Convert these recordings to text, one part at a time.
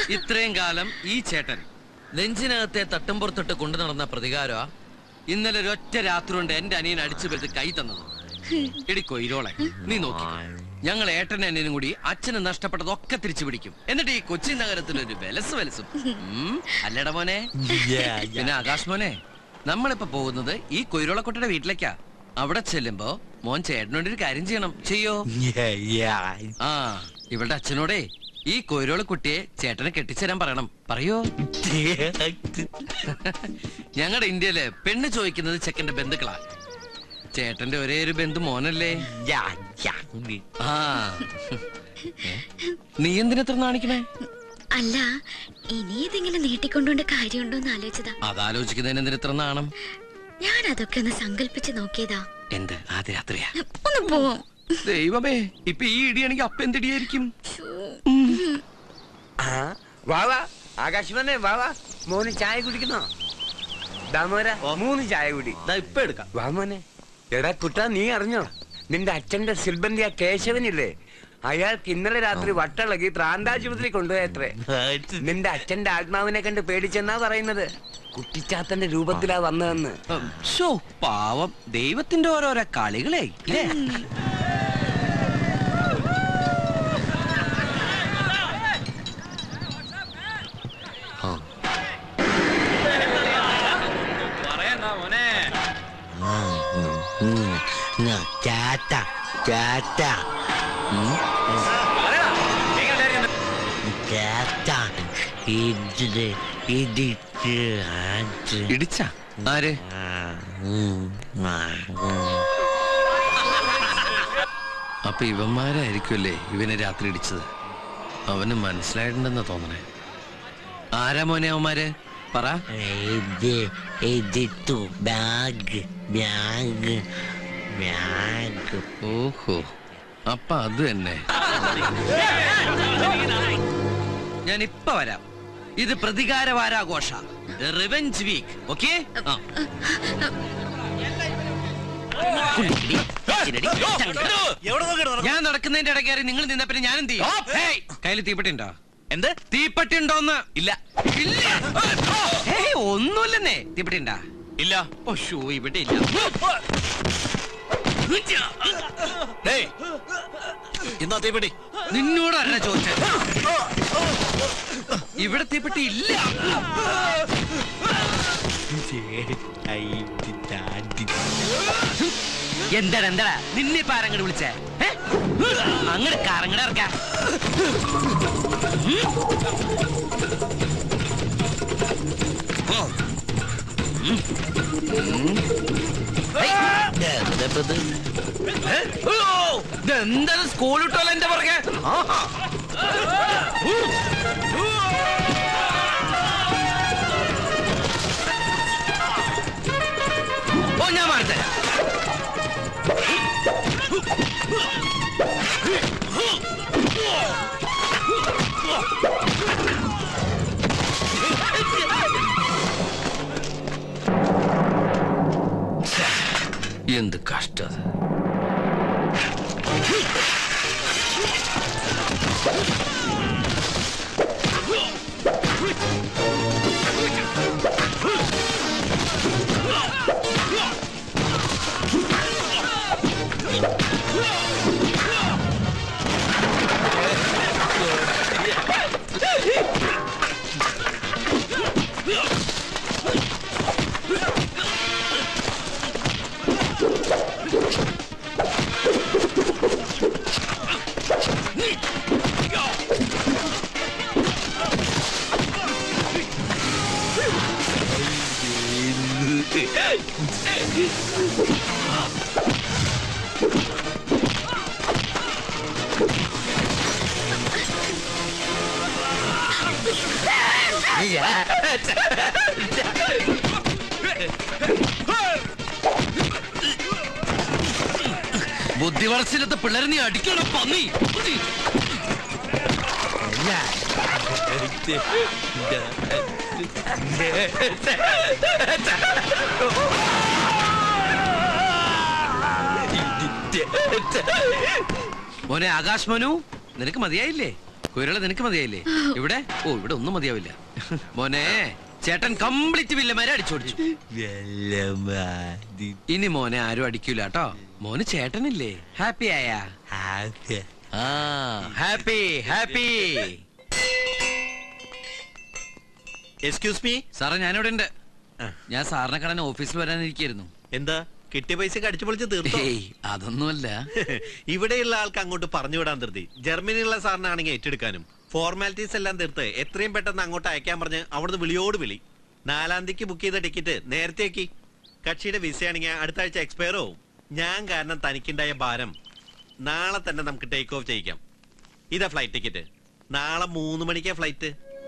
ഇത്രയും കാലം ഈ ചേട്ടൻ നെഞ്ചിനകത്തെ തട്ടുംപുറത്തിട്ട് കൊണ്ടു നടന്ന പ്രതികാരമാ ഇന്നലെ ഒരൊറ്റ രാത്രി കൊണ്ട് എന്റെ അനിയൻ അടിച്ചു പെടുത്ത് കൈ തന്നത്. എടിക്കോ ഇരോളെ, നീ നോക്കി, ഞങ്ങൾ ഏട്ടനും അനിയനും കൂടി അച്ഛന് നഷ്ടപ്പെട്ടതൊക്കെ തിരിച്ചു പിടിക്കും. എന്നിട്ട് ഈ കൊച്ചി നഗരത്തിലൊരു വെലസും അല്ലട മോനെ. പിന്നെ ആകാശ് മോനെ, നമ്മളിപ്പോ പോകുന്നത് ഈ കൊയിരോളക്കുട്ടിയുടെ വീട്ടിലേക്കാ. അവിടെ ചെല്ലുമ്പോ മോൻ ചേട്ടനോടൊരു കാര്യം ചെയ്യണം. ചെയ്യോ? ആ, ഇവളുടെ അച്ഛനോടെ ഈ കൊയിരോളക്കുട്ടിയെ ചേട്ടനെ കെട്ടിച്ചേരാൻ പറയണം. പറയോ? ഞങ്ങളുടെ ഇന്ത്യയില് പെണ്ണ് ചോദിക്കുന്നത് ചെക്കന്റെ ബന്ധുക്കളാ. ചേട്ടന്റെ ഒരേ ഒരു ബന്ധു മോനല്ലേ? ആ, നീ എന്തിനെത്ര നാണിക്കണേ? അല്ല, ഇനി ഇതെങ്കിലും നീട്ടിക്കൊണ്ടുകൊണ്ട് കാര്യമുണ്ടോന്ന് ആലോചിച്ചതാ. അതാലോചിക്കുന്നതിന് എന്തിനെത്ര നാണം? ഞാൻ അതൊക്കെ ഒന്ന് സങ്കല്പിച്ച് നോക്കിയതാ. എന്ത് ആദ്യ രാത്രിയാ? ഒന്ന് പോവാം. ദൈവമേ, ഇപ്പൊ ഈ ഇടിയാണെങ്കിൽ അപ്പ എന്തിടിയായിരിക്കും? വാവാ ആകാശ് വന്നേ, വാവാ. മോന് ചായ കുടിക്കണോ? ദാമോര 3 ചായ കുടി. ഇപ്പൊ എടുക്കാം. വാ മോനെ. എടാ കുട്ടാ, നീ അറിഞ്ഞോ നിന്റെ അച്ഛന്റെ സിൽബന്തിയ കേശവനില്ലേ? അയാൾക്ക് ഇന്നലെ രാത്രി വട്ടളകി പ്രാന്താശുപത്രി കൊണ്ടുപോയത്രേ. നിന്റെ അച്ഛന്റെ ആത്മാവിനെ കണ്ട് പേടിച്ചെന്നാ പറയുന്നത്. കുട്ടിച്ചാത്തന്റെ രൂപത്തിലാ വന്നതെന്ന്. പാവം, ദൈവത്തിന്റെ ഓരോരോ കളികളെ. ഇടിച്ച ആര്? അപ്പൊ ഇവന്മാരായിരിക്കുമല്ലേ ഇവനെ രാത്രി ഇടിച്ചത്. അവന് മനസ്സിലായിട്ടുണ്ടെന്ന് തോന്നണേ. ആരാ മോനെ അവന്മാര്? പറ. ഓഹോ, അപ്പൊ അത് തന്നെ. ഞാൻ ഇപ്പൊ വരാം. ഇത് പ്രതികാര വാരാഘോഷ, റിവെഞ്ച് വീക്ക്. ഓക്കെ? ഞാൻ നടക്കുന്നതിന്റെ ഇടയ്ക്ക് നിങ്ങൾ നിന്ന പിന്നെ ഞാൻ എന്ത് ചെയ്യും? കയ്യിൽ തീപ്പെട്ടി ഉണ്ടോ? എന്ത് തീപ്പെട്ടി ഉണ്ടോന്ന്? ഇല്ല. ഒന്നുമില്ലെന്നേ. തീപ്പെട്ടി ഉണ്ടാ? ഇല്ല. ഓ ഷൂ, ഇവിടെ ഇല്ല. എന്നാ തീപ്പെട്ടി? നിന്നോടല്ല ചോദിച്ചത്. ഇവിടെ തീപ്പെട്ടി ഇല്ല. എന്താടാ എന്താടാ നിന്നെ ഇപ്പൊ ആരങ്ങട് വിളിച്ചേ? അങ്ങട് കാറങ്ങട് ഇറക്കാം. എന്താണ് സ്കൂൾ വിട്ടോല്ലോ എന്റെ പുറകെ? ഓ, ഞാൻ മാറിത്തരാം. എന്ത് കഷ്ടം. ബുദ്ധി വളർച്ചയിലത്തെ പിള്ളേരെ നീ അടിക്കണം പന്നി. മോനെ ആകാശ് മനു, നിനക്ക് മതിയായില്ലേ? കുരള നിനക്ക് മതിയായില്ലേ? ഇവിടെ ഇവിടെ ഒന്നും മതിയാവില്ല മോനെ. ചേട്ടൻ കംപ്ലീറ്റ് വില്ലന്മാരെ അടിച്ചോടിച്ചു. ഇനി മോനെ ആരും അടിക്കൂല കേട്ടോ. മോന് ചേട്ടനില്ലേ? ഹാപ്പി ആയാ? Happy happy. എക്സ്ക്യൂസ് മീ സാറേ, ഞാനിവിടെ ഉണ്ട്. ഞാൻ സാറിനെ കാണാൻ ഓഫീസിൽ വരാനിരിക്കായിരുന്നു. എന്താ കിട്ടിയ പൈസ അടിച്ചു പൊളിച്ച് തീർത്തോ? അതൊന്നുമല്ല. ഇവിടെയുള്ള ആൾക്ക് അങ്ങോട്ട് പറഞ്ഞു വിടാൻ ധൃതി. ജർമ്മനിയുള്ള സാറിനാണെങ്കിൽ ഏറ്റെടുക്കാനും ഫോർമാലിറ്റീസ് എല്ലാം തീർത്ത് എത്രയും പെട്ടെന്ന് അങ്ങോട്ട് അയക്കാൻ പറഞ്ഞ് അവിടുന്ന് വിളിയോട് വിളി. 4-ാം തീയതിക്ക് ബുക്ക് ചെയ്ത ടിക്കറ്റ് നേരത്തേക്ക്. കക്ഷിയുടെ വിസയാണെങ്കിൽ അടുത്ത ആഴ്ച എക്സ്പയർ ആവും. ഞാൻ കാരണം തനിക്കുണ്ടായ ഭാരം നാളെ തന്നെ നമുക്ക് ടേക്ക് ഓഫ് ചെയ്യിക്കാം. ഇതാ ഫ്ലൈറ്റ് ടിക്കറ്റ്. നാളെ 3 മണിക്കാ ഫ്ലൈറ്റ്.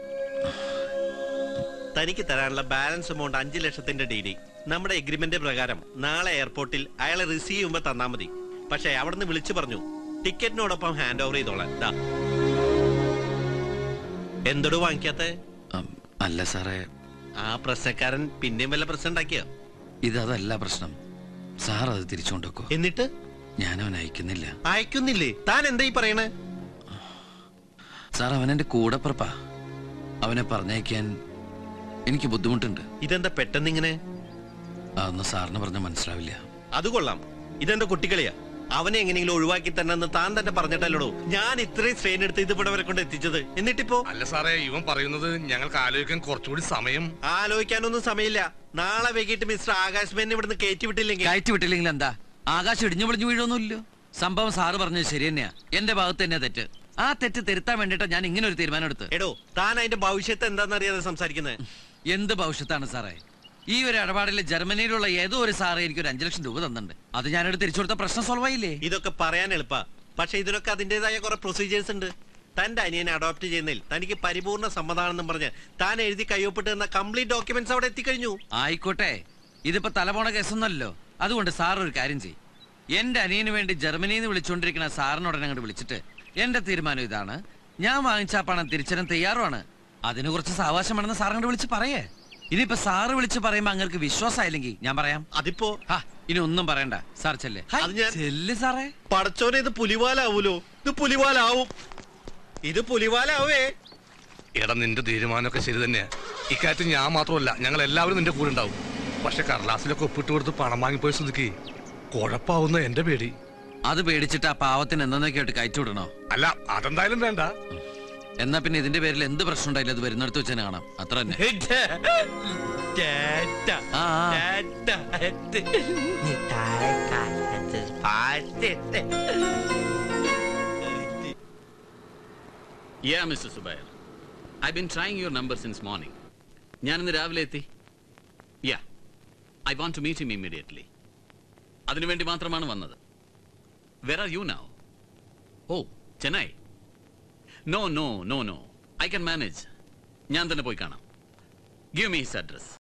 തനിക്ക് തരാനുള്ള ബാലൻസ് എമൗണ്ട് 5 ലക്ഷത്തിന്റെ DD. നമ്മുടെ എഗ്രിമെന്റ് പ്രകാരം നാളെ എയർപോർട്ടിൽ അയാളെ റിസീവ് ചെയ്യുമ്പോ തന്നാ മതി. പക്ഷെ അവിടുന്ന് വിളിച്ചു പറഞ്ഞു ടിക്കറ്റിനോടൊപ്പം ഹാൻഡ് ഓവർ ചെയ്തോളാം. എന്തോട് വാങ്ങിക്കാത്ത? അല്ല സാറേ, ആ പ്രശ്നക്കാരൻ പിന്നെയും വല്ല പ്രശ്നം ഉണ്ടാക്കിയോ? ഇതല്ല പ്രശ്നം. സാർ അത് തിരിച്ചുകൊണ്ടോ? എന്നിട്ട് ഞാൻ അവൻ അയക്കുന്നില്ല. അയക്കുന്നില്ലേ? താൻ എന്താ ഈ പറയണേ? സാർ, അവൻ എന്റെ കൂടപ്പുറപ്പാ. അവനെ പറഞ്ഞയക്കാൻ എനിക്ക് ബുദ്ധിമുട്ടുണ്ട്. ഇതെന്താ പെട്ടെന്ന് ഇങ്ങനെ? അതൊന്നും സാറിന് പറഞ്ഞാൽ മനസ്സിലാവില്ല. അത് കൊള്ളാം. ഇതെന്താ കുട്ടികളിയാ? അവനെ എങ്ങനെയെങ്കിലും ഒഴിവാക്കി തന്നെ താൻ തന്നെ പറഞ്ഞിട്ടല്ലോ ഞാൻ ഇത്രയും സ്ട്രെയിൻ എടുത്ത് ഇത് ഇവിടെ വരെ കൊണ്ട് എത്തിച്ചത്. എന്നിട്ടിപ്പോ? അല്ല സാറേ, ഇവൻ പറയുന്നത് ഞങ്ങൾക്ക് ആലോചിക്കാൻ കുറച്ചുകൂടി സമയം. ആലോചിക്കാനൊന്നും സമയമില്ല. നാളെ വൈകിട്ട് മിസ്റ്റർ ആകാശ് മേനോനെ ഇവിടുന്ന് കയറ്റി വിട്ടില്ലെങ്കിൽ എന്താ? ആകാശം ഇടിഞ്ഞു പൊളിഞ്ഞു വീഴൊന്നുമില്ലോ. സംഭവം സാറ് പറഞ്ഞത് ശരി തന്നെയാ. എന്റെ ഭാഗത്ത് തന്നെ തെറ്റ്. ആ തെറ്റ് തിരുത്താൻ വേണ്ടിട്ടാ ഞാൻ ഇങ്ങനെ ഒരു തീരുമാനം എടുത്ത്. എടോ, താൻ അതിന്റെ ഭവിഷ്യത്ത് എന്താണെന്നറിയാതെ സംസാരിക്കുന്നത്. എന്ത് ഭവിഷ്യത്താണ് സാറേ? ഈ ഒരു ഇടപാടിൽ ജർമ്മനിയിലുള്ള ഏതോ ഒരു സാറ് എനിക്ക് ഒരു 5 ലക്ഷം രൂപ തന്നിട്ടുണ്ട്. അത് ഞാനെടുത്ത് തിരിച്ചു കൊടുത്ത പ്രശ്നം സോൾവ് ആയില്ലേ? ഇതൊക്കെ പറയാൻ എളുപ്പാ, പക്ഷെ ഇതിനൊക്കെ അതിന്റേതായ കുറെ പ്രൊസീജിയേഴ്സ് ഉണ്ട്. തന്റെ അനിയനെ അഡോപ്റ്റ് ചെയ്യുന്നതിൽ തനിക്ക് പരിപൂർണ്ണ സമ്മതാണെന്നും പറഞ്ഞ് താൻ എഴുതി കയ്യൊപ്പിട്ട് തന്ന കംപ്ലീറ്റ് ഡോക്യുമെന്റ്സ് അവിടെ എത്തിക്കഴിഞ്ഞു. ആയിക്കോട്ടെ, ഇതിപ്പോ തലപോണ കേസൊന്നല്ലോ. അതുകൊണ്ട് സാർ ഒരു കാര്യം ചെയ്യും. എന്റെ അനിയന് വേണ്ടി ജർമ്മനിയിൽ നിന്ന് വിളിച്ചുകൊണ്ടിരിക്കുന്ന സാറിനോടനെ അങ്ങോട്ട് വിളിച്ചിട്ട് എന്റെ തീരുമാനം ഇതാണ്, ഞാൻ വാങ്ങിച്ച പണം തിരിച്ചറിയാൻ തയ്യാറുമാണ്, അതിന് കുറച്ച് സാവകാശം വേണമെന്ന് സാറിനോട് വിളിച്ച് പറയേ. ഇനിയിപ്പോ സാറ് വിളിച്ച് പറയുമ്പോ അങ്ങനെ വിശ്വാസമായില്ലെങ്കിൽ ഞാൻ പറയാം. അതിപ്പോ ഇനി ഒന്നും പറയണ്ട, സാർ ചെല്ലേ. സാറേ, പടച്ചോനെ, ഇത് പുലിവാലാവൂലോ? ഇത് പുലിവാലാവും. ഇത് പുലിവാലാവേ. എടാ, നിന്റെ തീരുമാനമൊക്കെ ശരി തന്നെയാ. ഇക്കാര്യത്തിൽ ഞാൻ മാത്രമല്ല, ഞങ്ങൾ എല്ലാവരും നിന്റെ കൂടെ ഉണ്ടാവും. പക്ഷെ കടലാസിലൊക്കെ ഒപ്പിട്ട് കൊടുത്ത് പണം വാങ്ങിപ്പോയ സ്ഥിതിക്ക് കുഴപ്പാവുന്ന എന്റെ പേടി. അത് പേടിച്ചിട്ട് ആ പാവത്തിന് എന്നൊക്കെയായിട്ട് കയറ്റി വിടണോ? അല്ല, അതെന്തായാലും വേണ്ട. എന്നാ പിന്നെ ഇതിന്റെ പേരിൽ എന്ത് പ്രശ്നം ഉണ്ടായില്ല, അത് വരുന്നിടത്ത് വെച്ച് തന്നെ കാണാം. അത്ര തന്നെ. Yeah, Mr. Subair. I've been trying your number since morning. ഞാൻ ഇന്ന് രാവിലെ എത്തി. Yeah, I want to meet him immediately. അതിനുവേണ്ടി മാത്രമാണ് വന്നത്. Where are you now? Oh, Chennai. No. I can manage. ഞാൻ തന്നെ പോയി കാണാം. Give me his address.